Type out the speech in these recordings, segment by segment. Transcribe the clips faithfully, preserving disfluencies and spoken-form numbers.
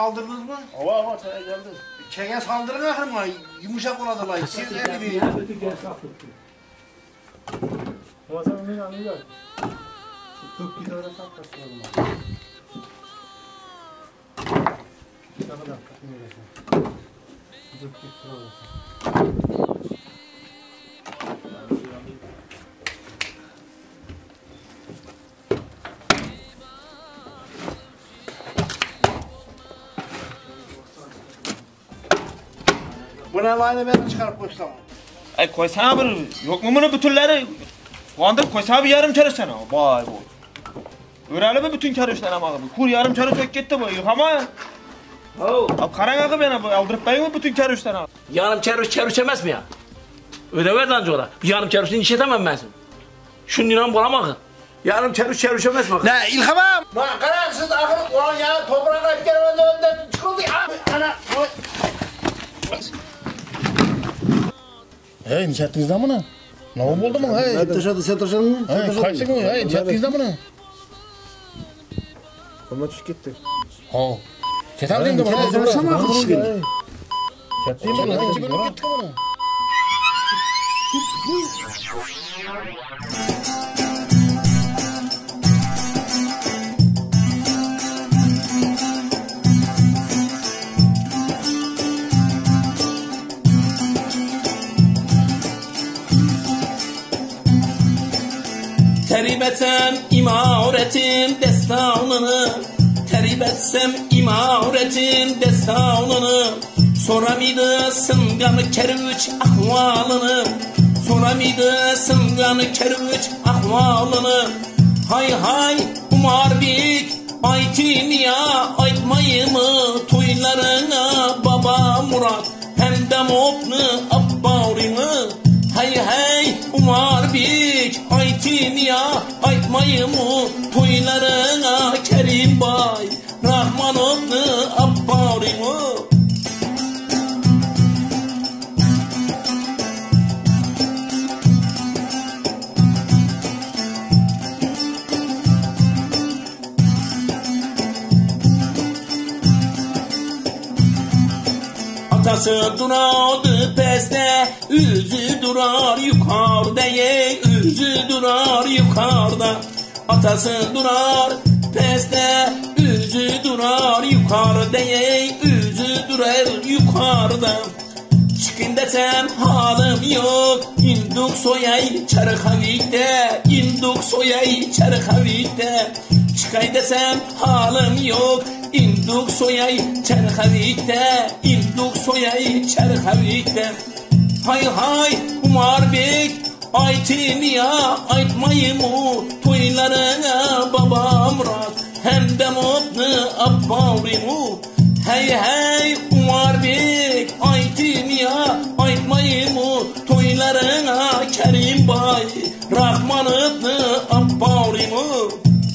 saldırdınız mı? Ava ava çaya geldi. Çaya saldırın akırma, yumuşak oladılar. Siz ne bileyim? Ama sen onun yanına gel. Tık git oraya sak kaçıralım. Ne kadar kapın öylesi. Tık git oraya. Buna layını ben çıkarıp koysam. Ay koysana bir, yok mu bunu bütünleri? Kuandır koysana bir yarım çarışsana. Vay bu. Öğrenelim mi bütün çarışlar ama? Kur yarım çarış ök gitti bu, yıkama. Oh. Abi karan akı beni, aldırıp bayım mı bütün çarışlar? Yarım çarış çarışamaz mı ya? Öyle ver lan sonra. Bir yarım çarışını iş edemem ben sen. Şunun inan bulamak. Yarım çarış çarışamaz mı? Ne İlhamam? Lan kararsız akıl ulan ya toprağa kayıp gelmeden önden çıkıldı ya. Ana koy. Hey, niye ettiniz lan bunu? Ne oldu mu? Hey, Ben taşadı, sen taşadın mı? hey, kaçtın mı? Hey, niye ettiniz lan bunu? Ama çiş gitti. Ha. Çetem diyeyim de bana. Sen taşama akıl çiş gitti. Çeteyim de bana. İki bölüm gitti bana. Terib etsem imaretin destanını, terib etsem imaretin destanını, soramıydı sınganı kerüç ahvalını, soramıydı sınganı kerüç ahvalını. Hay hay Umar Bik aytin ya aytmayı mı toylarına baba Murat hem de mopnu abbavrını. Hey hey Umar Bik aytin ya aytmayı mı toylarına Kerim Bay Rahmanovnu abbavrını. Atası durardı peste, üzü durar yukarıda ye, üzü durar yukarıda. Atası durar peste, üzü durar yukarıda ye, üzü durar yukarıda. Çıkın desem halim yok, induk soyay çarıkavikte, induk soyay çarıkavikte. Çıkay desem halim yok, induk soyay çarıkavikte, induk soyay çarıkavikte. Hay hay Umar Bek aytin ya aytmayı mı toylarına baba Murat hem de mutlu abbavri mu. Hey hey Umar Bek aytin ya aytmayı mı toylarına Kerim Bay Rahmanıbni abbavri mu.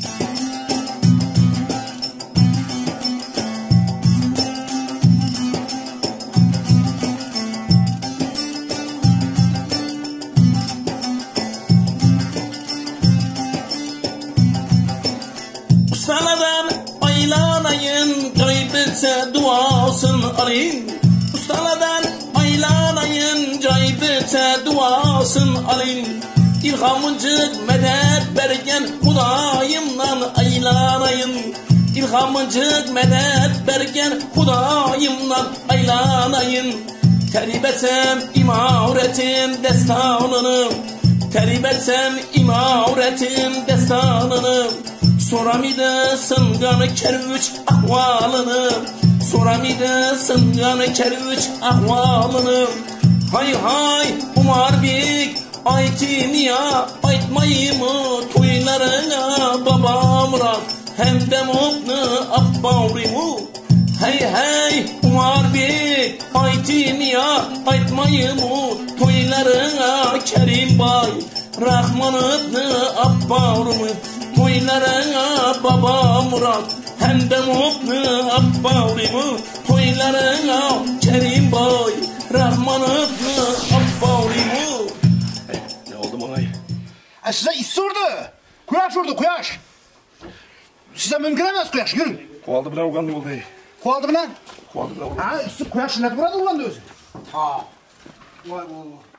Ustaladan aylanayın, kaybetse duasını arayın. Ustaladan aylanayın, kaybetse duasını arayın. İlhamıncık medet bergen Hudayımdan aylanayın. İlhamıncık medet bergen Hudayımdan aylanayın. Terib etsem imaretin destanını, terib etsem imaretin destanını. Soramıydı sınganı kerüç ahvalını, soramıydı sınganı kerüç ahvalını. Hay hay Umar Bek aytin ya aytmayı mı toylarına baba Murat hem de mutlu abbavri mu. Hey hey Umar Bek aytin ya aytmayı mı toylarına Kerim Bay Rahmanıbni abbavri mu. Toylarına baba Murat hem de mutlu abbavri mu. Toylarına Kerim Bay Rahmanıbni abbavri mu. Ne oldu Manay? E size iş sordu. Kuyaş vurdu kuyaş. Size mümkün emez kuyaş yürün. Kualdı bile ugandı oldu. Kuvaldı mı lan? Kuvaldı lan. Ha, üstü koyak şunat burada ulan da özü. Ha. Vay vay vay.